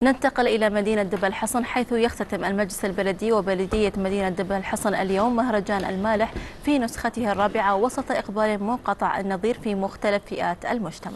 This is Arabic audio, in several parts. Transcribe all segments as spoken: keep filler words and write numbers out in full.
ننتقل إلى مدينة دبا الحصن، حيث يختتم المجلس البلدي وبلدية مدينة دبا الحصن اليوم مهرجان المالح في نسخته الرابعة وسط إقبال منقطع النظير في مختلف فئات المجتمع.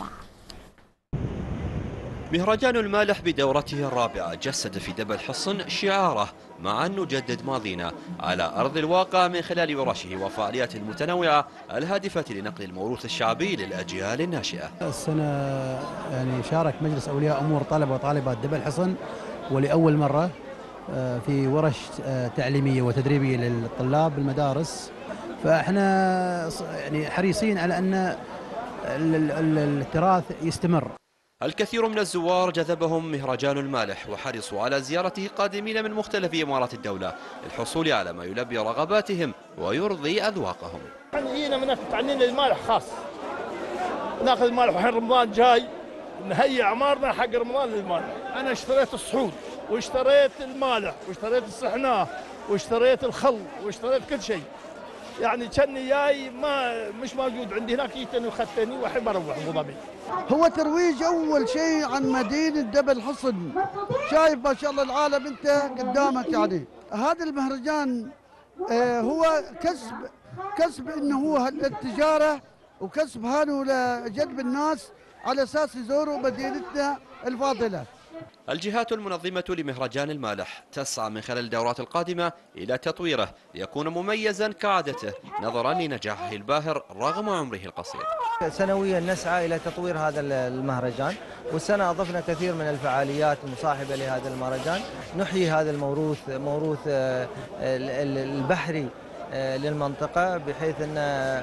مهرجان المالح بدورته الرابعة جسد في دبا الحصن شعاره مع أن نجدد ماضينا على أرض الواقع من خلال ورشه وفعاليات متنوعة الهادفة لنقل الموروث الشعبي للأجيال الناشئة. السنة يعني شارك مجلس أولياء أمور طلبة وطالبات دبا الحصن ولأول مرة في ورش تعليمية وتدريبية للطلاب بالمدارس، فإحنا يعني حريصين على أن التراث يستمر. الكثير من الزوار جذبهم مهرجان المالح وحرصوا على زيارته قادمين من مختلف إمارات الدولة للحصول على ما يلبي رغباتهم ويرضي أذواقهم. جينا من تعليم المالح خاص، ناخذ المالح وحين رمضان جاي نهيئ أعمارنا حق رمضان للمالح. أنا اشتريت الصحون واشتريت المالح واشتريت الصحناه واشتريت الخل واشتريت كل شيء، يعني كاني جاي ما مش موجود عندي هناك، جيتني وخدتني والحين بروح ابو ظبي. هو ترويج اول شيء عن مدينه دبا الحصن، شايف ما شاء الله العالم انت قدامك. يعني هذا المهرجان آه هو كسب كسب انه هو التجاره وكسب هانو لجذب الناس على اساس يزوروا مدينتنا الفاضله. الجهات المنظمة لمهرجان المالح تسعى من خلال الدورات القادمة إلى تطويره ليكون مميزا كعادته نظرا لنجاحه الباهر رغم عمره القصير. سنويا نسعى إلى تطوير هذا المهرجان، والسنة أضفنا كثير من الفعاليات المصاحبة لهذا المهرجان، نحيي هذا الموروث موروث البحري للمنطقة بحيث أن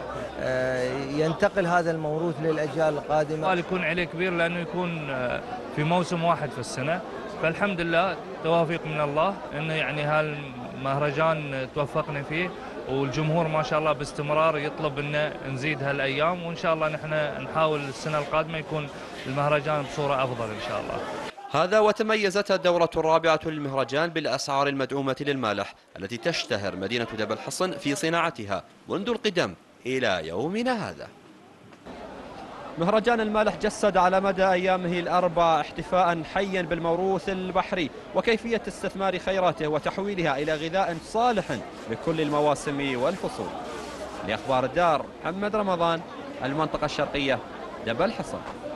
ينتقل هذا الموروث للأجيال القادمة. يكون عليه كبير لأنه يكون في موسم واحد في السنة، فالحمد لله توافيق من الله أنه يعني هالمهرجان توفقنا فيه، والجمهور ما شاء الله باستمرار يطلب أن نزيد هالأيام، وإن شاء الله نحن نحاول السنة القادمة يكون المهرجان بصورة أفضل إن شاء الله. هذا وتميزت الدورة الرابعة للمهرجان بالأسعار المدعومة للمالح التي تشتهر مدينة دبا الحصن في صناعتها منذ القدم إلى يومنا هذا. مهرجان المالح جسد على مدى أيامه الأربع احتفاء حيا بالموروث البحري وكيفية استثمار خيراته وتحويلها إلى غذاء صالح لكل المواسم والفصول. لأخبار الدار محمد رمضان، المنطقة الشرقية، دبا الحصن.